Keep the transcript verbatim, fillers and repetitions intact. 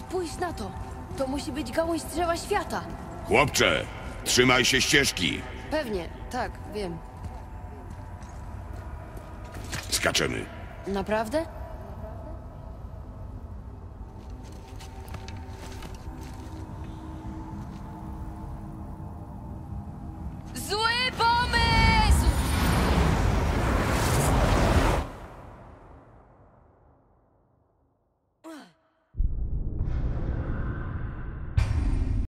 Spójrz na to. To musi być gałąź drzewa świata. Chłopcze, trzymaj się ścieżki. Pewnie, tak, wiem. Skaczemy. Naprawdę?